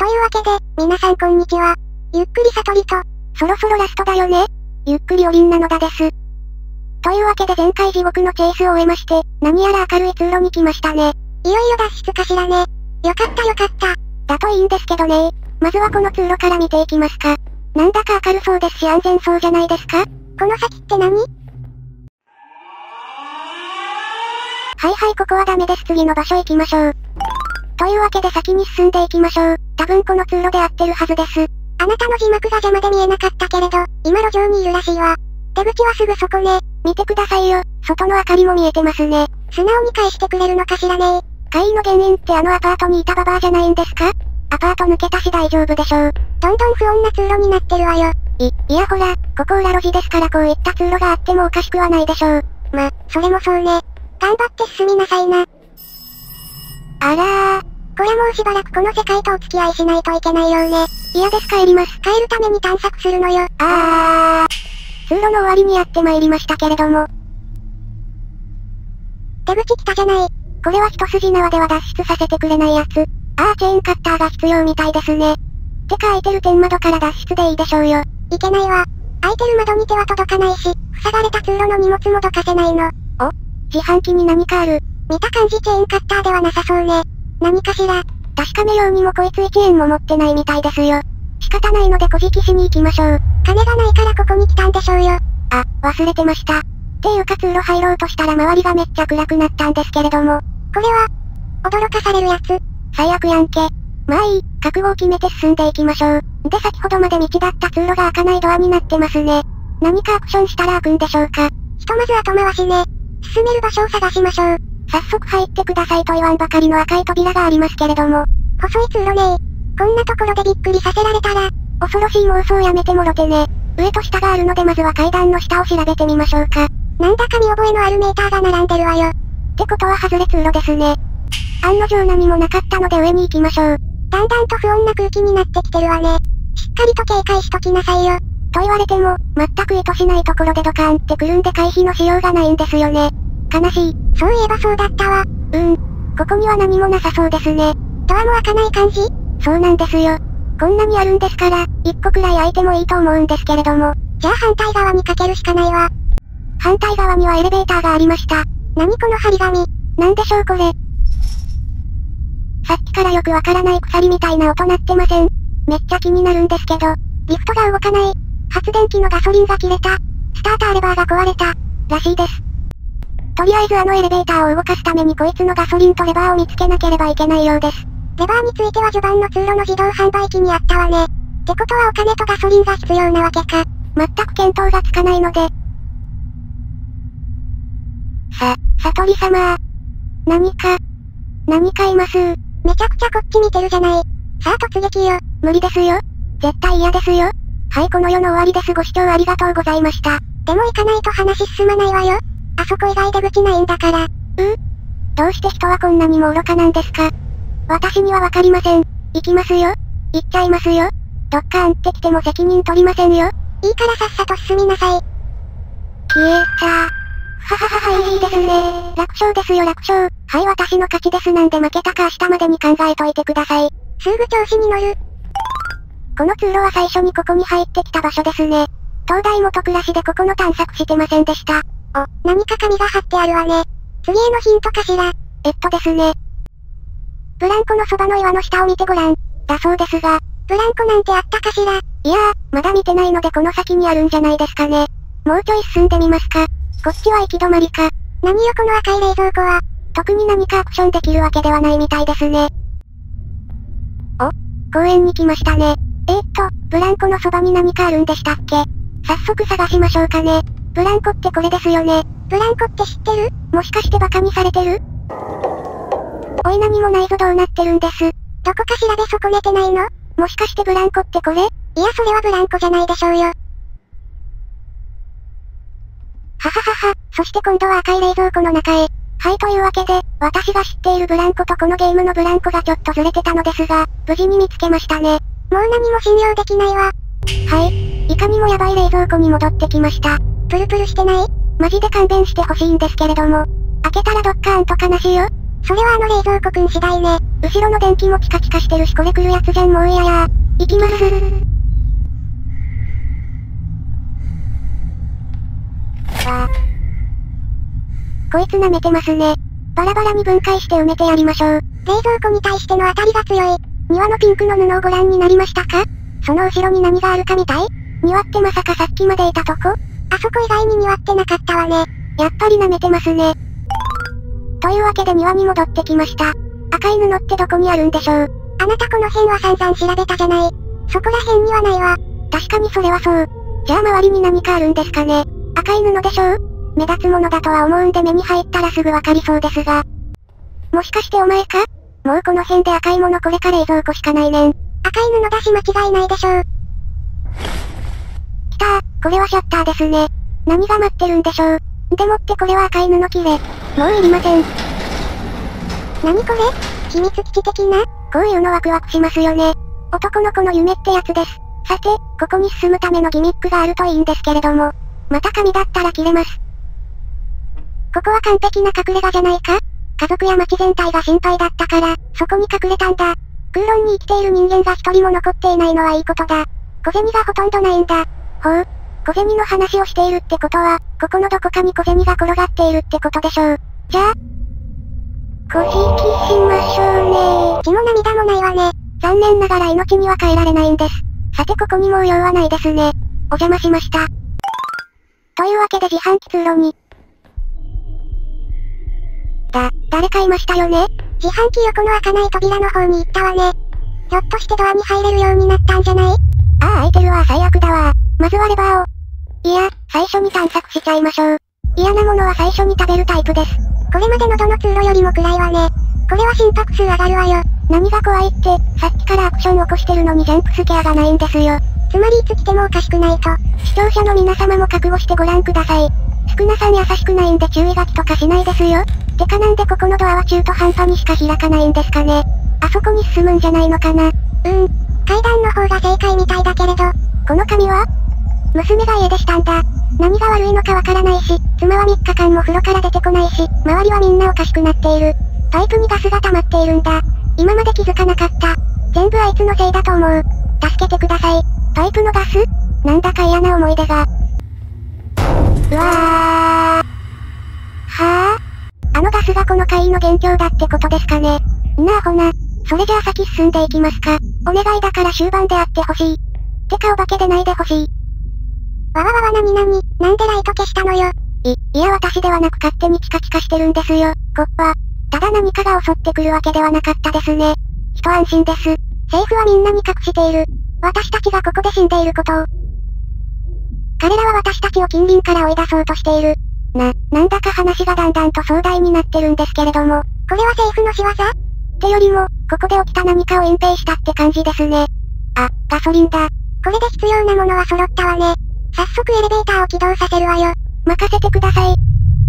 というわけで、皆さんこんにちは。ゆっくり悟りと、 そろそろラストだよね。ゆっくりおりんなのだです。というわけで前回地獄のチェイスを終えまして、何やら明るい通路に来ましたね。 いよいよ脱出かしらね。よかったよかった。 だといいんですけどね。まずはこの通路から見ていきますか。なんだか明るそうですし安全そうじゃないですか？ この先って何？ はいはいここはダメです。次の場所行きましょう。というわけで先に進んでいきましょう。多分この通路で合ってるはずです。 あなたの字幕が邪魔で見えなかったけれど、今路上にいるらしいわ。出口はすぐそこね。 見てくださいよ。外の明かりも見えてますね。 素直に返してくれるのかしらね。 怪異の原因ってあのアパートにいたババアじゃないんですか？アパート抜けたし大丈夫でしょう。 どんどん不穏な通路になってるわよ。 いやほら、ここ裏路地ですからこういった通路があってもおかしくはないでしょう。 それもそうね。頑張って進みなさいな。 あらー。 こりゃもうしばらくこの世界とお付き合いしないといけないようね。 嫌です帰ります。 帰るために探索するのよ。 通路の終わりにやってまいりましたけれども。 出口来たじゃない。 これは一筋縄では脱出させてくれないやつ。チェーンカッターが必要みたいですね。てか開いてる天窓から脱出でいいでしょうよ。 いけないわ。開いてる窓に手は届かないし、塞がれた通路の荷物もどかせないの。 自販機に何かある。 見た感じチェーンカッターではなさそうね。何かしら。 確かめようにもこいつ1円も持ってないみたいですよ。仕方ないので小じきしに行きましょう。 金がないからここに来たんでしょうよ。 忘れてました。っていうか通路入ろうとしたら周りがめっちゃ暗くなったんですけれども。 これは、驚かされるやつ。 最悪やんけ。まあいい、覚悟を決めて進んでいきましょう。で先ほどまで道だった通路が開かないドアになってますね。何かアクションしたら開くんでしょうか。 ひとまず後回しね。進める場所を探しましょう。 早速入ってくださいと言わんばかりの赤い扉がありますけれども。 細い通路ね。こんなところでびっくりさせられたら。 恐ろしい妄想やめてもろてね。上と下があるのでまずは階段の下を調べてみましょうか。 なんだか見覚えのあるメーターが並んでるわよ。 ってことは外れ通路ですね。案の定何もなかったので上に行きましょう。 だんだんと不穏な空気になってきてるわね。しっかりと警戒しときなさいよ。 と言われても、全く意図しないところでドカーンってくるんで回避のしようがないんですよね。悲しい。 そういえばそうだったわ。 ここには何もなさそうですね。 ドアも開かない感じ？ そうなんですよ。こんなにあるんですから、一個くらい開いてもいいと思うんですけれども。 じゃあ反対側にかけるしかないわ。 反対側にはエレベーターがありました。 何この張り紙。 なんでしょうこれ。さっきからよくわからない鎖みたいな音鳴ってません？めっちゃ気になるんですけど、リフトが動かない。発電機のガソリンが切れた。スターターレバーが壊れた。らしいです。とりあえずあのエレベーターを動かすためにこいつのガソリンとレバーを見つけなければいけないようです。 レバーについては序盤の通路の自動販売機にあったわね。ってことはお金とガソリンが必要なわけか。 全く見当がつかないので。悟り様。何かいます。 めちゃくちゃこっち見てるじゃない。さあ突撃よ。 無理ですよ。絶対嫌ですよ。はいこの世の終わりです。ご視聴ありがとうございました。 でも行かないと話進まないわよ。あそこ以外出口ないんだから。 どうして人はこんなにも愚かなんですか？私にはわかりません。行きますよ。行っちゃいますよ。どっかんって来ても責任取りませんよ。 いいからさっさと進みなさい。 消えた。いいですね。楽勝ですよ楽勝。はい私の勝ちですなんで負けたか明日までに考えといてください。 すぐ調子に乗る。 この通路は最初にここに入ってきた場所ですね。東大元暮らしでここの探索してませんでした。 何か紙が貼ってあるわね。次へのヒントかしら。 ですね。ブランコのそばの岩の下を見てごらん。だそうですが。 ブランコなんてあったかしら。 いやまだ見てないのでこの先にあるんじゃないですかね。もうちょい進んでみますか。こっちは行き止まりか。 何よこの赤い冷蔵庫は。 特に何かアクションできるわけではないみたいですね。公園に来ましたね。ブランコのそばに何かあるんでしたっけ？早速探しましょうかね。ブランコってこれですよね。 ブランコって知ってる？ もしかしてバカにされてる？おい何もないぞどうなってるんです。 どこか調べ損ねてないの？ もしかしてブランコってこれ？ いやそれはブランコじゃないでしょうよ。 そして今度は赤い冷蔵庫の中へ。はいというわけで、私が知っているブランコとこのゲームのブランコがちょっとずれてたのですが、無事に見つけましたね。 もう何も信用できないわ。 はい。いかにもヤバい冷蔵庫に戻ってきました。 プルプルしてない？ マジで勘弁してほしいんですけれども。開けたらドッカーンと悲しいよ。 それは冷蔵庫くん次第ね。 後ろの電気もチカチカしてるしこれ来るやつじゃんもう嫌や。行きます。わあ。こいつ舐めてますね。バラバラに分解して埋めてやりましょう。 冷蔵庫に対しての当たりが強い。 庭のピンクの布をご覧になりましたか？その後ろに何があるかみたい？庭ってまさかさっきまでいたとこ？ あそこ以外に庭ってなかったわね。 やっぱり舐めてますね。というわけで庭に戻ってきました。赤い布ってどこにあるんでしょう？ あなたこの辺は散々調べたじゃない。そこら辺にはないわ。 確かにそれはそう。じゃあ周りに何かあるんですかね。赤い布でしょう？目立つものだとは思うんで目に入ったらすぐわかりそうですが。もしかしてお前か？もうこの辺で赤いものこれか冷蔵庫しかないねん。 赤い布だし間違いないでしょう。 来たー、これはシャッターですね。何が待ってるんでしょう。でもってこれは赤い布切れ。もういりません。 何これ？秘密基地的な？ こういうのワクワクしますよね。男の子の夢ってやつです。さて、ここに進むためのギミックがあるといいんですけれども。また紙だったら切れます。ここは完璧な隠れ家じゃないか？家族や町全体が心配だったから、そこに隠れたんだ。空論に生きている人間が一人も残っていないのはいいことだ。小銭がほとんどないんだ。ほう。小銭の話をしているってことは、ここのどこかに小銭が転がっているってことでしょう。じゃあ、小引きしましょうね。 血も涙もないわね。 残念ながら命には変えられないんです。さてここにもう用はないですね。お邪魔しました。というわけで自販機通路に。誰かいましたよね？ 自販機横の開かない扉の方に行ったわね。ひょっとしてドアに入れるようになったんじゃない？ ああ開いてるわ最悪だわ。まずはレバーを。いや、最初に探索しちゃいましょう。嫌なものは最初に食べるタイプです。 これまでのどの通路よりも暗いわね。これは心拍数上がるわよ。 何が怖いって、さっきからアクション起こしてるのにジャンプスケアがないんですよ。 つまりいつ来てもおかしくないと。 視聴者の皆様も覚悟してご覧ください。少なさん優しくないんで注意書きとかしないですよ。てかなんでここのドアは中途半端にしか開かないんですかね。あそこに進むんじゃないのかな。 階段の方が正解みたいだけれど。 この紙は？娘が家出したんだ。何が悪いのかわからないし、妻は3日間も風呂から出てこないし、周りはみんなおかしくなっている。パイプにガスが溜まっているんだ。今まで気づかなかった。全部あいつのせいだと思う。助けてください。パイプのガス？なんだか嫌な思い出が。うわー。はぁ？あのガスがこの怪異の元凶だってことですかね。なあほな。それじゃあ先進んでいきますか。お願いだから終盤であってほしい。てかお化けでないでほしい。 わわわわなになに、なんでライト消したのよ。 いや私ではなく勝手にチカチカしてるんですよ。コッパ。ただ何かが襲ってくるわけではなかったですね。一安心です。政府はみんなに隠している。私たちがここで死んでいることを。彼らは私たちを近隣から追い出そうとしている。なんだか話がだんだんと壮大になってるんですけれども。 これは政府の仕業？ ってよりも、ここで起きた何かを隠蔽したって感じですね。あ、ガソリンだ。 これで必要なものは揃ったわね。早速エレベーターを起動させるわよ。 任せてください。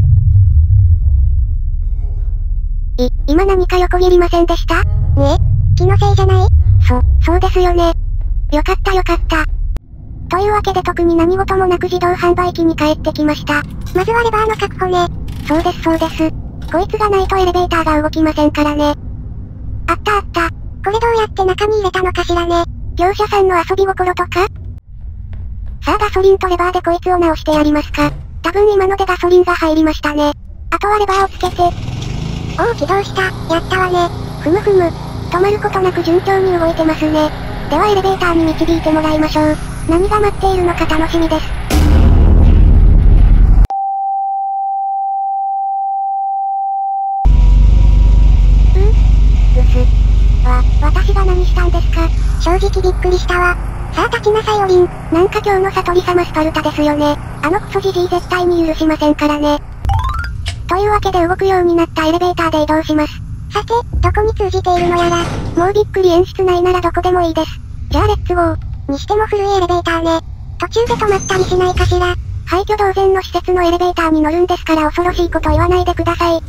今何か横切りませんでした？ 気のせいじゃない？ そうですよね。よかったよかった。というわけで特に何事もなく自動販売機に帰ってきました。 まずはレバーの確保ね。 そうですそうです。こいつがないとエレベーターが動きませんからね。あったあった。 これどうやって中に入れたのかしらね。 業者さんの遊び心とか？さあガソリンとレバーでこいつを直してやりますか。多分今のでガソリンが入りましたね。あとはレバーをつけて。 おお起動した。やったわね。 ふむふむ。止まることなく順調に動いてますね。ではエレベーターに導いてもらいましょう。何が待っているのか楽しみです。私が何したんですか？ 正直びっくりしたわ。さあ立ちなさいおりん。 なんか今日の悟り様スパルタですよね。あのクソじじい絶対に許しませんからね。というわけで動くようになったエレベーターで移動します。 さて、どこに通じているのやら。 もうびっくり演出ないならどこでもいいです。じゃあレッツゴー。 にしても古いエレベーターね。途中で止まったりしないかしら。 廃墟同然の施設のエレベーターに乗るんですから恐ろしいこと言わないでください。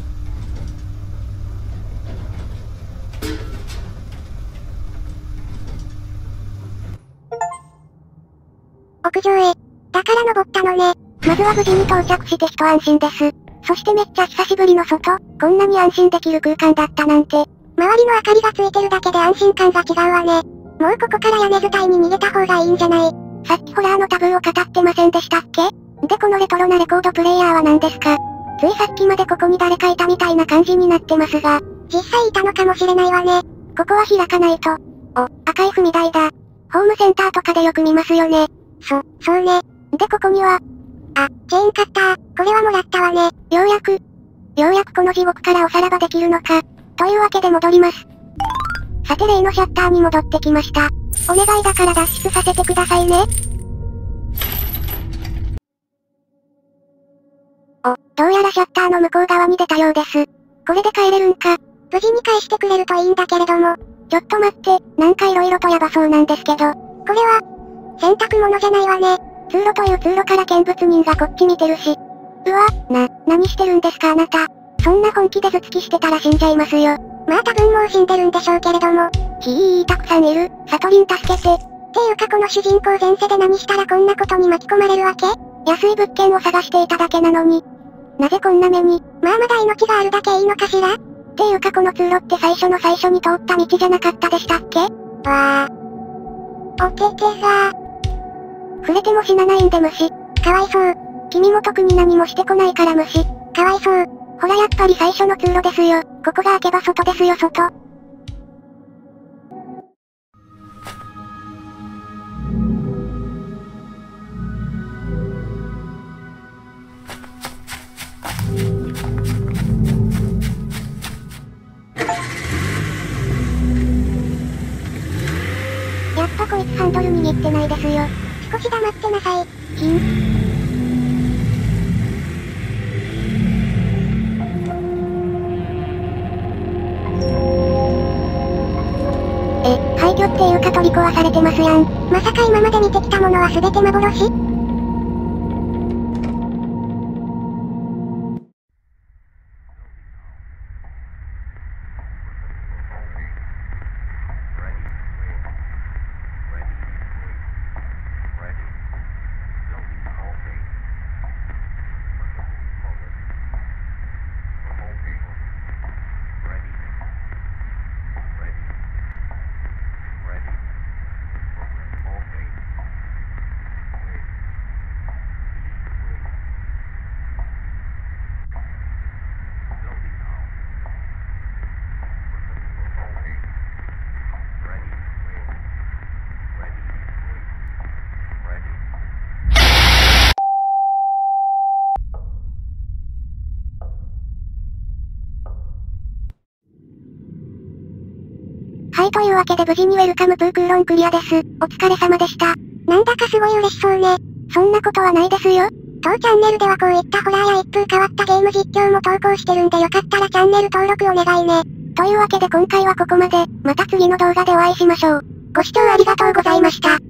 屋上へ。だから登ったのね。 まずは無事に到着して一安心です。 そしてめっちゃ久しぶりの外、こんなに安心できる空間だったなんて。 周りの明かりがついてるだけで安心感が違うわね。もうここから屋根伝いに逃げた方がいいんじゃない？ さっきホラーのタブーを語ってませんでしたっけ？でこのレトロなレコードプレイヤーは何ですか？ついさっきまでここに誰かいたみたいな感じになってますが、 実際いたのかもしれないわね。 ここは開かないと。お、赤い踏み台だ。ホームセンターとかでよく見ますよね。 そうね。 でここには、 あ、チェーンカッター、これはもらったわね。 ようやくこの地獄からおさらばできるのか。というわけで戻ります。さて例のシャッターに戻ってきました。お願いだから脱出させてくださいね。お、どうやらシャッターの向こう側に出たようです。これで帰れるんか。 無事に返してくれるといいんだけれども。 ちょっと待って、なんか色々とヤバそうなんですけど。これは、洗濯物じゃないわね。 通路という通路から見物人がこっち見てるし。うわ、何してるんですかあなた。そんな本気で頭突きしてたら死んじゃいますよ。 まあ多分もう死んでるんでしょうけれども。 たくさんいる。サトリン助けて。っていうかこの主人公前世で何したらこんなことに巻き込まれるわけ？ 安い物件を探していただけなのに。なぜこんな目に。 まあまだ命があるだけいいのかしら？ っていうかこの通路って最初に通った道じゃなかったでしたっけ？ わー。お手手が。 触れても死なないんで虫。 かわいそう。 君も特に何もしてこないから虫。 かわいそう。 ほらやっぱり最初の通路ですよ。ここが開けば外ですよ外。やっぱこいつハンドル握ってないですよ。 少し黙ってなさい。 廃墟っていうか取り壊されてますやん。 まさか今まで見てきたものは全て幻？ はい、というわけで無事にウェルカムプークーロンクリアです。お疲れ様でした。 なんだかすごい嬉しそうね。 そんなことはないですよ。 当チャンネルではこういったホラーや一風変わったゲーム実況も投稿してるんでよかったらチャンネル登録お願いね。 というわけで今回はここまで。また次の動画でお会いしましょう。ご視聴ありがとうございました。